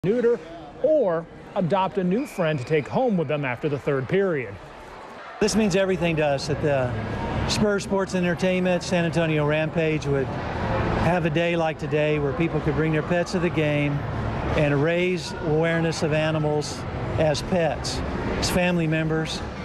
neuter, or adopt a new friend to take home with them after the third period. This means everything to us that the Spurs Sports Entertainment San Antonio Rampage would have a day like today where people could bring their pets to the game and raise awareness of animals as pets, as family members,